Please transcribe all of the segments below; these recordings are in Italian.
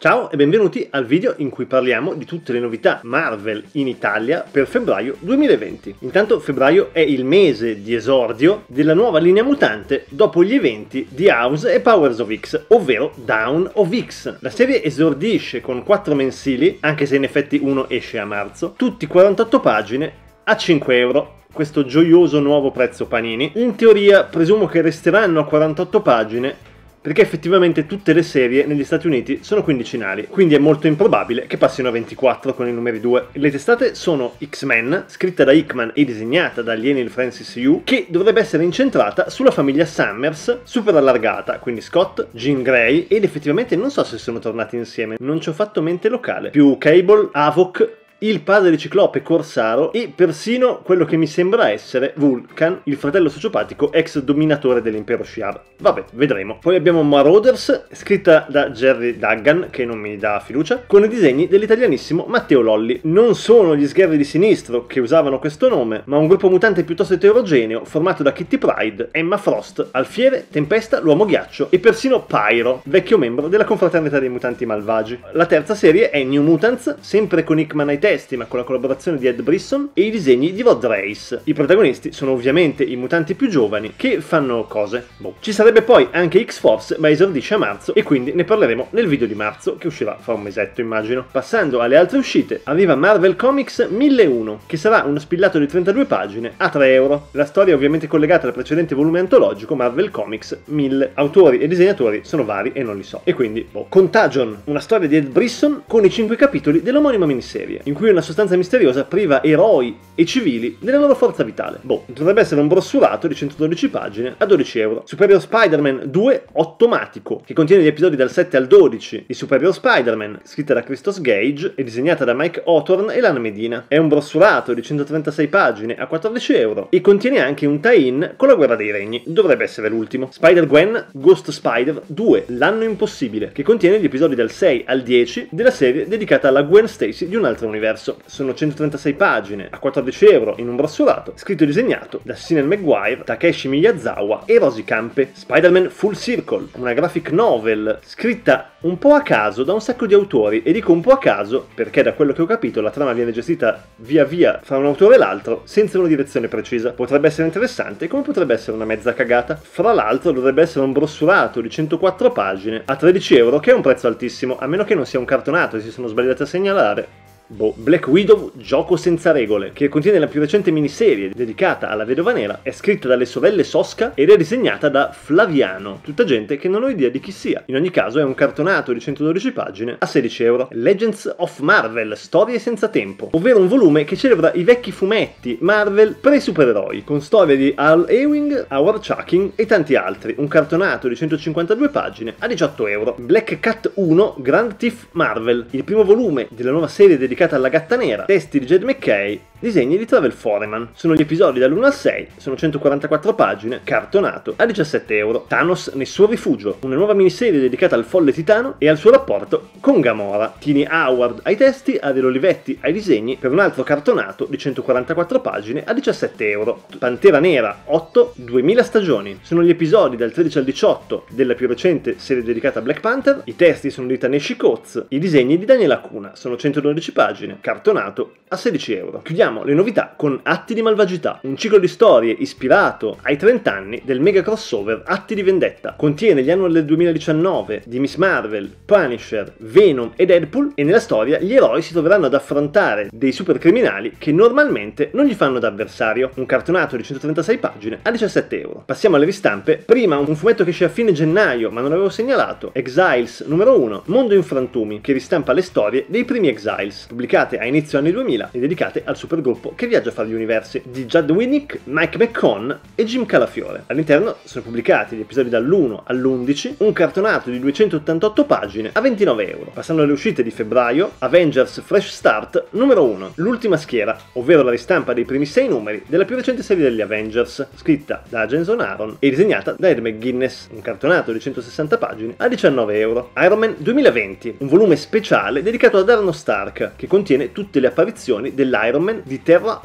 Ciao e benvenuti al video in cui parliamo di tutte le novità Marvel in Italia per febbraio 2020. Intanto febbraio è il mese di esordio della nuova linea mutante dopo gli eventi di House e Powers of X, ovvero Dawn of X. La serie esordisce con 4 mensili, anche se in effetti uno esce a marzo, tutti 48 pagine a 5 euro. Questo gioioso nuovo prezzo Panini. In teoria presumo che resteranno a 48 pagine perché effettivamente tutte le serie negli Stati Uniti sono quindicinali, quindi è molto improbabile che passino a 24 con i numeri 2. Le testate sono X-Men, scritta da Hickman e disegnata da Leinil Francis Yu, che dovrebbe essere incentrata sulla famiglia Summers, super allargata, quindi Scott, Jean Grey, ed effettivamente non so se sono tornati insieme, non ci ho fatto mente locale, più Cable, Havok, il padre di Ciclope Corsaro e persino quello che mi sembra essere Vulcan, il fratello sociopatico ex dominatore dell'impero Shi'ar. Vabbè, vedremo. Poi abbiamo Marauders, scritta da Gerry Duggan, che non mi dà fiducia, con i disegni dell'italianissimo Matteo Lolli. Non sono gli sgherri di Sinistro che usavano questo nome, ma un gruppo mutante piuttosto eterogeneo formato da Kitty Pryde, Emma Frost, Alfiere, Tempesta, l'Uomo Ghiaccio e persino Pyro, vecchio membro della confraternita dei mutanti malvagi. La terza serie è New Mutants, sempre con Hickman ai testi, ma con la collaborazione di Ed Brisson e i disegni di Rod Reis. I protagonisti sono ovviamente i mutanti più giovani che fanno cose. Ci sarebbe poi anche X-Force, ma esordisce a marzo e quindi ne parleremo nel video di marzo che uscirà fra un mesetto immagino. Passando alle altre uscite, arriva Marvel Comics 1001, che sarà uno spillato di 32 pagine a 3 euro. La storia è ovviamente collegata al precedente volume antologico Marvel Comics 1000. Autori e disegnatori sono vari e non li so. E quindi, Contagion, una storia di Ed Brisson con i 5 capitoli dell'omonima miniserie, in cui una sostanza misteriosa priva eroi e civili della loro forza vitale. Dovrebbe essere un brossurato di 112 pagine a 12 euro. Superior Spider-Man 2 Ottomatico, che contiene gli episodi dal 7 al 12 di Superior Spider-Man, scritta da Christos Gage e disegnata da Mike Hawthorne e Lan Medina. È un brossurato di 136 pagine a 14 euro e contiene anche un tie-in con la Guerra dei Regni. Dovrebbe essere l'ultimo. Spider-Gwen Ghost Spider 2 L'anno impossibile, che contiene gli episodi dal 6 al 10 della serie dedicata alla Gwen Stacy di un altro universo. Sono 136 pagine a 14 euro in un brossurato, scritto e disegnato da Sinan Maguire, Takeshi Miyazawa e Rosy Campe. Spider-Man Full Circle, una graphic novel scritta un po' a caso da un sacco di autori, e dico un po' a caso perché da quello che ho capito la trama viene gestita via via fra un autore e l'altro senza una direzione precisa. Potrebbe essere interessante come potrebbe essere una mezza cagata. Fra l'altro dovrebbe essere un brossurato di 104 pagine a 13 euro, che è un prezzo altissimo, a meno che non sia un cartonato e si sono sbagliati a segnalare. Black Widow Gioco senza regole, che contiene la più recente miniserie dedicata alla Vedova Nera, è scritta dalle sorelle Soska ed è disegnata da Flaviano, tutta gente che non ho idea di chi sia. In ogni caso è un cartonato di 112 pagine a 16 euro. Legends of Marvel Storie senza tempo, ovvero un volume che celebra i vecchi fumetti Marvel per i supereroi, con storie di Al Ewing, Howard Chucking e tanti altri. Un cartonato di 152 pagine a 18 euro. Black Cat 1 Grand Thief Marvel, il primo volume della nuova serie dedicata alla Gatta Nera, testi di Jed McKay, disegni di Travel Foreman. Sono gli episodi dall'1 al 6, sono 144 pagine, cartonato a 17 euro. Thanos nel suo rifugio, una nuova miniserie dedicata al folle titano e al suo rapporto con Gamora. Tini Howard ai testi, Adele Olivetti ai disegni, per un altro cartonato di 144 pagine a 17 euro. Pantera Nera 8 2000 stagioni, sono gli episodi dal 13 al 18 della più recente serie dedicata a Black Panther. I testi sono di Taneshi Coates, i disegni di Daniela Cuna, sono 112 pagine, cartonato a 16 euro. Chiudiamo le novità con Atti di Malvagità, un ciclo di storie ispirato ai 30 anni del mega crossover Atti di Vendetta. Contiene gli annual del 2019 di Miss Marvel, Punisher, Venom e Deadpool, e nella storia gli eroi si troveranno ad affrontare dei supercriminali che normalmente non gli fanno da avversario. Un cartonato di 136 pagine a 17 euro. Passiamo alle ristampe. Prima un fumetto che esce a fine gennaio ma non avevo segnalato, Exiles numero 1 Mondo in frantumi, che ristampa le storie dei primi Exiles, pubblicate a inizio anni 2000 e dedicate al supergruppo che viaggia fra gli universi, di Judd Winnick, Mike McCone e Jim Calafiore. All'interno sono pubblicati gli episodi dall'1 all'11, un cartonato di 288 pagine a 29 euro. Passando alle uscite di febbraio, Avengers Fresh Start numero 1, l'ultima schiera, ovvero la ristampa dei primi 6 numeri della più recente serie degli Avengers, scritta da Jenson Aaron e disegnata da Ed McGuinness, un cartonato di 160 pagine a 19 euro. Iron Man 2020, un volume speciale dedicato ad Arno Stark, che contiene tutte le apparizioni dell'Iron Man di Terra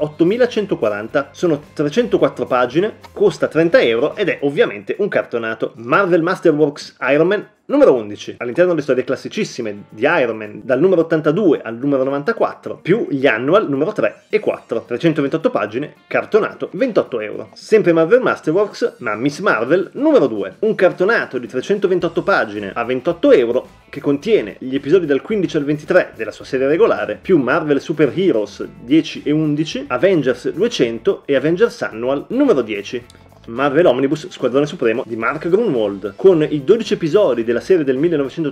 8140. Sono 304 pagine, costa 30 euro ed è ovviamente un cartonato. Marvel Masterworks Iron Man Numero 11, all'interno delle storie classicissime di Iron Man dal numero 82 al numero 94, più gli annual numero 3 e 4, 328 pagine, cartonato, 28 euro. Sempre Marvel Masterworks, ma Miss Marvel numero 2, un cartonato di 328 pagine a 28 euro che contiene gli episodi dal 15 al 23 della sua serie regolare, più Marvel Super Heroes 10 e 11, Avengers 200 e Avengers Annual numero 10. Marvel Omnibus Squadrone Supremo di Mark Gruenwald, con i 12 episodi della serie del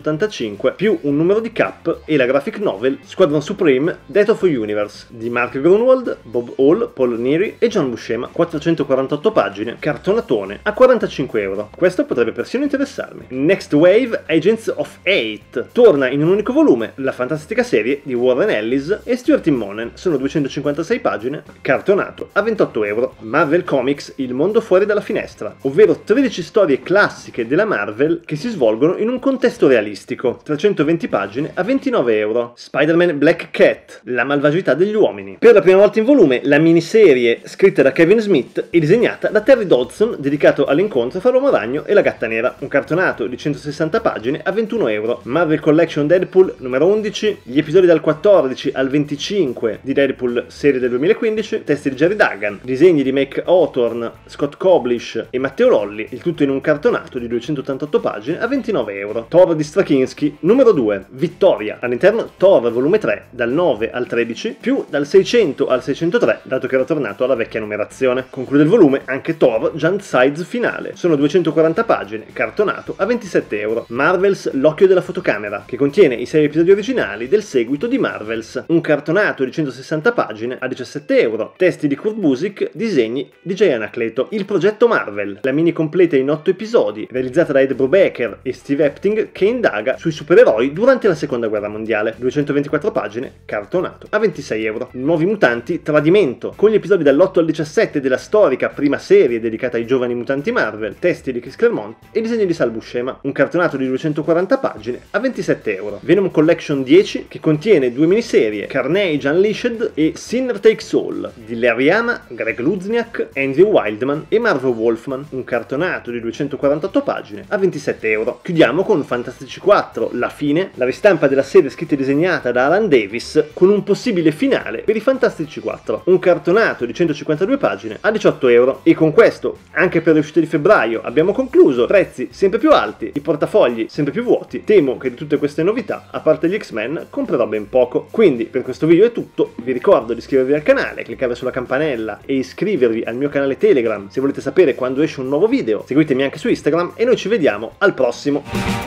1985 più un numero di Cap e la graphic novel Squadron Supreme Death of a Universe di Mark Gruenwald, Bob Hall, Paul Neary e John Buscema, 448 pagine, cartonatone a 45 euro. Questo potrebbe persino interessarmi. Next Wave Agents of Hate, torna in un unico volume la fantastica serie di Warren Ellis e Stuart Immonen, sono 256 pagine, cartonato a 28 euro. Marvel Comics Il mondo fuori dalla finestra, ovvero 13 storie classiche della Marvel che si svolgono in un contesto realistico, 320 pagine a 29 euro. Spider-Man Black Cat, la malvagità degli uomini. Per la prima volta in volume la miniserie scritta da Kevin Smith e disegnata da Terry Dodson, dedicato all'incontro fra l'uomo ragno e la gatta nera, un cartonato di 160 pagine a 21 euro. Marvel Collection Deadpool numero 11, gli episodi dal 14 al 25 di Deadpool serie del 2015, testi di Jerry Duggan, disegni di Mike Hawthorne, Scott Koblish e Matteo Lolli, il tutto in un cartonato di 288 pagine a 29 euro. Thor di Straczynski, numero 2, Vittoria, all'interno Thor volume 3, dal 9 al 13, più dal 600 al 603, dato che era tornato alla vecchia numerazione. Conclude il volume anche Thor Giant Size finale, sono 240 pagine, cartonato a 27 euro. Marvel's L'occhio della fotocamera, che contiene i 6 episodi originali del seguito di Marvels, un cartonato di 160 pagine a 17 euro, testi di Kurt Busiek, disegni di Jay Anacleto. Il progetto Marvel, la mini completa in 8 episodi, realizzata da Ed Brubaker e Steve Epting, che indaga sui supereroi durante la seconda guerra mondiale, 224 pagine, cartonato a 26 euro. Nuovi mutanti, Tradimento, con gli episodi dall'8 al 17 della storica prima serie dedicata ai giovani mutanti Marvel, testi di Chris Claremont e disegni di Sal Buscema, un cartonato di 240 pagine a 27 euro. Venom Collection 10, che contiene 2 miniserie, Carnage Unleashed e Sinner Takes All, di Larry Hama, Greg Luzniak, Andrew Wildman e Marvel Wolfman, un cartonato di 248 pagine a 27 euro. Chiudiamo con Fantastici 4, La fine, la ristampa della serie scritta e disegnata da Alan Davis, con un possibile finale per i Fantastici 4, un cartonato di 152 pagine a 18 euro. E con questo, anche per le uscite di febbraio, abbiamo concluso. Prezzi sempre più alti, i portafogli sempre più vuoti. Temo che di tutte queste novità, a parte gli X-Men, comprerò ben poco. Quindi per questo video è tutto, vi ricordo di iscrivervi al canale, cliccare sulla campanella e iscrivervi al mio canale Telegram se volete sapere quando esce un nuovo video. Seguitemi anche su Instagram e noi ci vediamo al prossimo.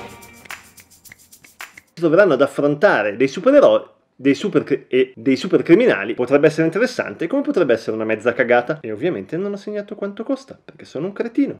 Si troveranno ad affrontare dei supereroi, dei super criminali. Potrebbe essere interessante, come potrebbe essere una mezza cagata. E ovviamente non ho segnato quanto costa, perché sono un cretino.